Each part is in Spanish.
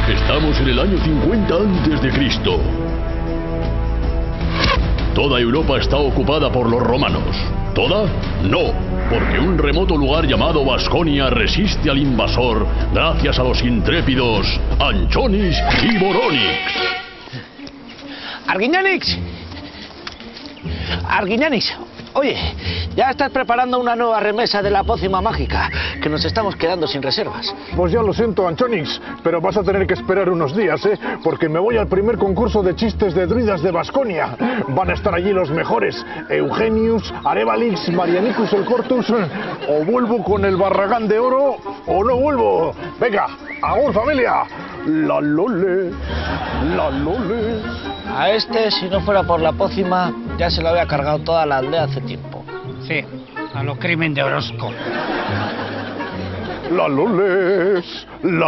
Estamos en el año 50 antes de Cristo. Toda Europa está ocupada por los romanos. ¿Toda? No, porque un remoto lugar llamado Vasconia resiste al invasor gracias a los intrépidos Anchonix y Boronix. ¡Arguiñanix! ¡Arguiñanix! Oye, ya estás preparando una nueva remesa de la pócima mágica, que nos estamos quedando sin reservas. Pues ya lo siento, Anchonix, pero vas a tener que esperar unos días, porque me voy al primer concurso de chistes de druidas de Vasconia. Van a estar allí los mejores, Eugenius, Arevalix, Marianicus el Cortus. O vuelvo con el Barragán de Oro, o no vuelvo. Venga, agur familia. La lole, la lole. A este, si no fuera por la pócima, ya se lo había cargado toda la aldea hace tiempo. Sí, a lo crimen de Orozco. La Loles,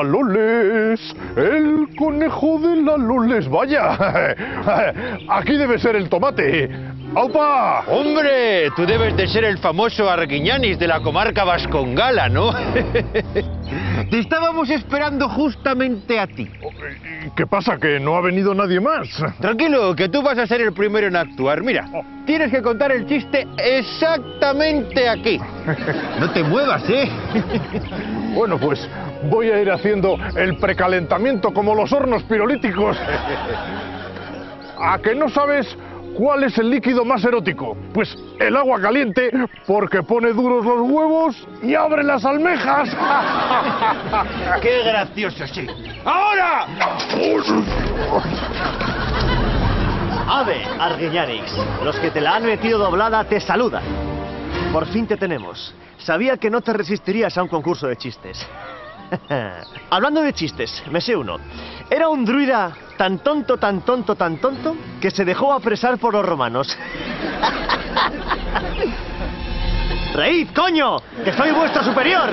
el conejo de la Loles, vaya. Aquí debe ser el tomate. ¡Aupa! ¡Hombre! Tú debes de ser el famoso Arguiñanix de la comarca vascongala, ¿no? Te estábamos esperando justamente a ti. ¿Qué pasa? ¿Que no ha venido nadie más? Tranquilo, que tú vas a ser el primero en actuar. Mira, tienes que contar el chiste exactamente aquí. No te muevas, ¿eh? Bueno, pues voy a ir haciendo el precalentamiento como los hornos pirolíticos. ¿A que no sabes cuál es el líquido más erótico? Pues el agua caliente, porque pone duros los huevos y abre las almejas. ¡Qué gracioso, sí! ¡Ahora! Ave, Arguiñanix, los que te la han metido doblada te saludan. Por fin te tenemos. Sabía que no te resistirías a un concurso de chistes. Hablando de chistes, me sé uno. Era un druida tan tonto, que se dejó apresar por los romanos. ¡Reíd, coño! ¡Que soy vuestro superior!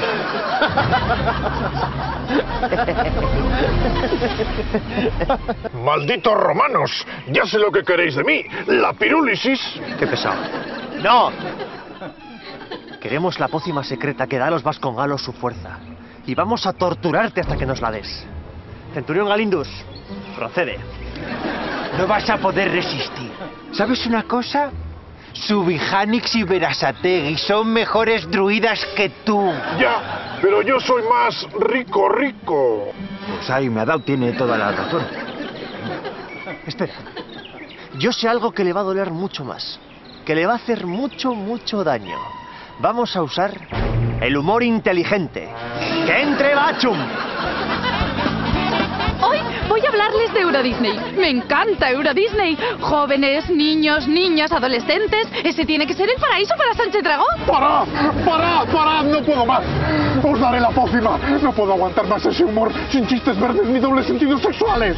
¡Malditos romanos! Ya sé lo que queréis de mí. La pirúlisis. ¡Qué pesado! ¡No! Queremos la pócima secreta que da a los vascongalos su fuerza. Y vamos a torturarte hasta que nos la des. Centurión Galindus, procede. No vas a poder resistir. ¿Sabes una cosa? Subijanix y Berasategui son mejores druidas que tú. Ya, pero yo soy más rico. Pues ahí Meadau tiene toda la razón. Espera. Yo sé algo que le va a doler mucho más. Que le va a hacer mucho daño. Vamos a usar el humor inteligente. ¡Que entre Bachum! Hoy voy a hablarles de Euro Disney. Me encanta Euro Disney. Jóvenes, niños, niñas, adolescentes. Ese tiene que ser el paraíso para Sánchez Dragón. ¡Parad! ¡No puedo más! ¡Os daré la pócima! No puedo aguantar más ese humor sin chistes verdes ni dobles sentidos sexuales.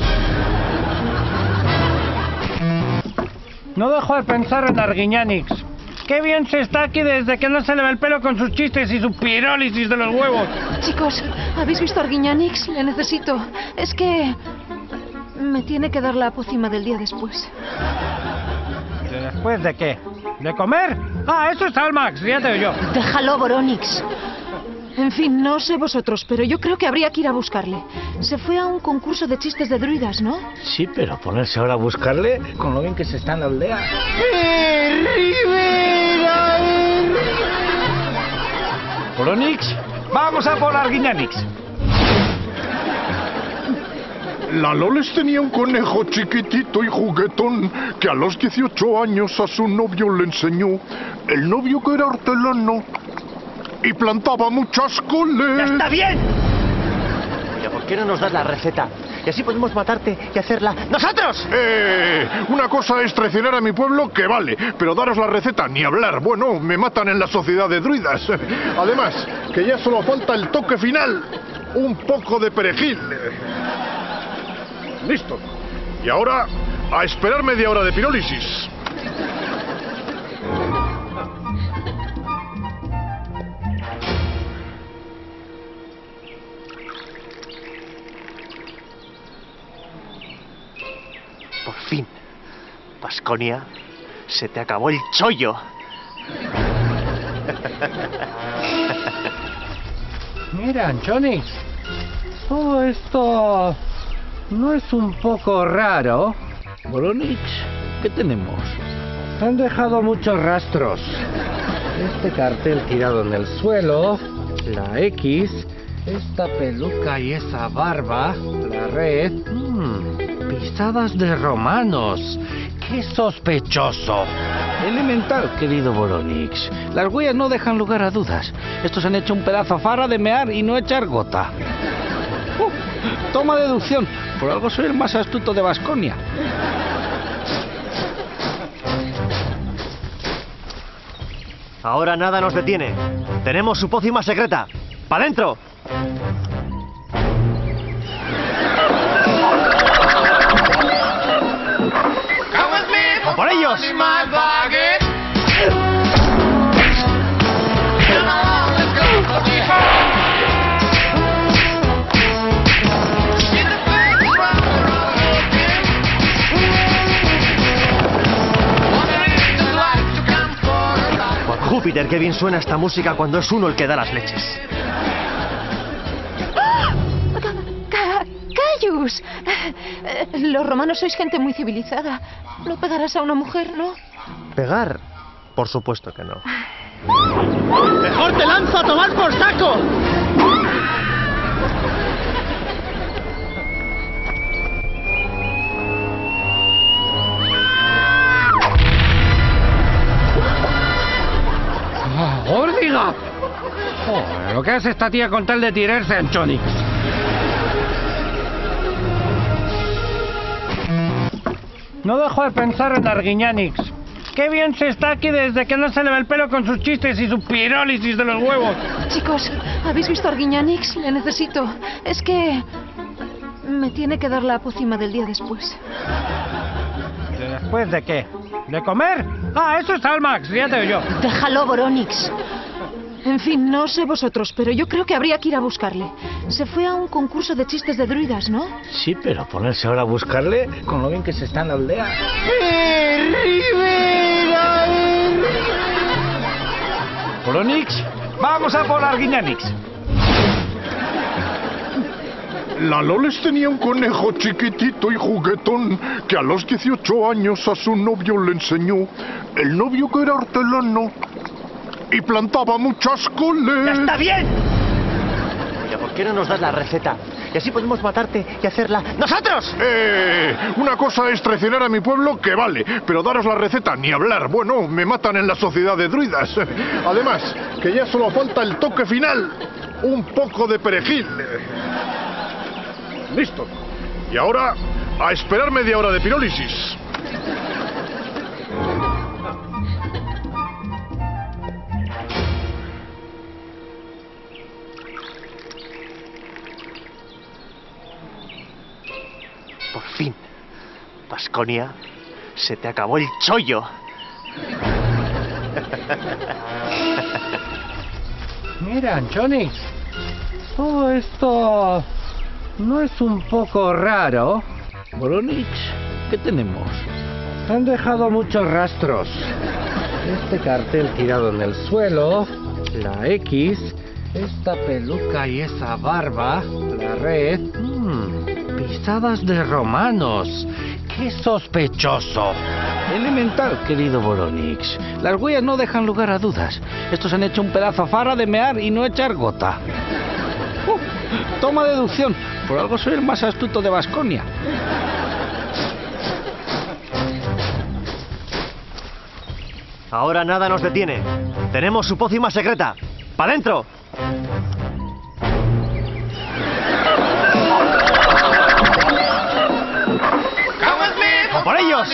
No dejo de pensar en Arguiñanix. Qué bien se está aquí desde que no se le ve el pelo con sus chistes y su pirólisis de los huevos. Chicos, ¿habéis visto a Arguiñanix? Le necesito. Es que me tiene que dar la pócima del día después. ¿Después de qué? ¿De comer? Ah, eso es Almax, ya te oigo yo. Déjalo, Boronix. En fin, no sé vosotros, pero yo creo que habría que ir a buscarle. Se fue a un concurso de chistes de druidas, ¿no? Sí, pero ponerse ahora a buscarle con lo bien que se está en la aldea. ¡Rivera! Boronix, vamos a por Arguiñanix. La Loles tenía un conejo chiquitito y juguetón que a los 18 años a su novio le enseñó. El novio que era hortelano y plantaba muchas coles. ¡Ya está bien! Pero ¿por qué no nos das la receta? Y así podemos matarte y hacerla ¡nosotros! Una cosa es traicionar a mi pueblo, que vale, pero daros la receta, ni hablar. Bueno, me matan en la sociedad de druidas. Además, que ya solo falta el toque final. Un poco de perejil. Listo. Y ahora, a esperar media hora de pirólisis. Por fin, Vasconia, se te acabó el chollo. Mira, Anchonix, Oh, esto... ¿no es un poco raro? Voronix, ¿qué tenemos? Han dejado muchos rastros. Este cartel tirado en el suelo, la X, esta peluca y esa barba, la red... pisadas de romanos. ¡Qué sospechoso! Elemental, querido Voronix. Las huellas no dejan lugar a dudas. Estos han hecho un pedazo farra de mear y no echar gota. Toma deducción. Por algo soy el más astuto de Baskonia. Ahora nada nos detiene. Tenemos su pócima secreta. ¡Para adentro! ¡A por ellos! Por Júpiter, qué bien suena esta música cuando es uno el que da las leches. ¡Caius! Los romanos sois gente muy civilizada. No pegarás a una mujer, ¿no? ¿Pegar? Por supuesto que no. ¡Mejor te lanzo a tomar por saco! ¡Órdiga! Joder, lo que hace esta tía con tal de tirarse a Anchonix. No dejo de pensar en Arguiñanix. ¡Qué bien se está aquí desde que no se le ve el pelo con sus chistes y su pirólisis de los huevos! Chicos, ¿habéis visto a Arguiñanix? Le necesito. Es que... me tiene que dar la pócima del día después. ¿Después de qué? ¿De comer? Ah, eso es Almax, ya te yo. Déjalo, Voronix. En fin, no sé vosotros, pero yo creo que habría que ir a buscarle. Se fue a un concurso de chistes de druidas, ¿no? Sí, pero ponerse ahora a buscarle con lo bien que se está en la aldea. Voronix, vamos a por Arguiñanix. La Loles tenía un conejo chiquitito y juguetón que a los 18 años a su novio le enseñó. El novio que era hortelano y plantaba muchas coles. ¡Ya está bien! Oye, ¿por qué no nos das la receta? Y así podemos matarte y hacerla nosotros. Una cosa es traicionar a mi pueblo, que vale, pero daros la receta, ni hablar. Bueno, me matan en la sociedad de druidas. Además, que ya solo falta el toque final. Un poco de perejil. Listo. Y ahora, a esperar media hora de pirólisis. Por fin, Baskonia, se te acabó el chollo. Mira, Anchonix. Oh, esto... ¿no es un poco raro? Voronix, ¿qué tenemos? Han dejado muchos rastros. Este cartel tirado en el suelo, la X, esta peluca y esa barba, la red... pisadas de romanos. ¡Qué sospechoso! Elemental, querido Voronix. Las huellas no dejan lugar a dudas. Estos han hecho un pedazo farra de mear y no echar gota. Toma deducción. Por algo soy el más astuto de Baskonia. Ahora nada nos detiene. Tenemos su pócima secreta. ¡Para adentro! ¡A por ellos!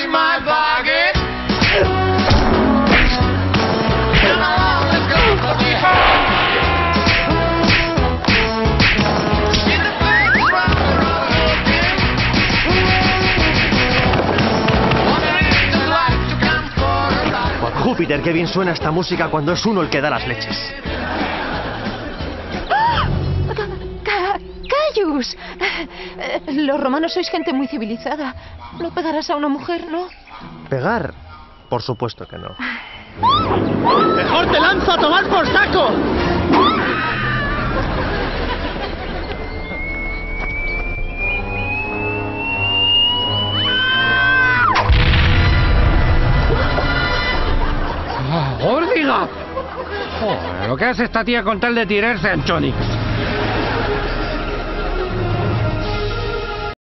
Por Júpiter, qué bien suena esta música cuando es uno el que da las leches. ¡Caius! Los romanos sois gente muy civilizada. No pegarás a una mujer, ¿no? ¿Pegar? Por supuesto que no. ¡Mejor te lanzo a tomar por saco! ¡Órdiga! Joder, lo que hace esta tía con tal de tirarse a Anchonix.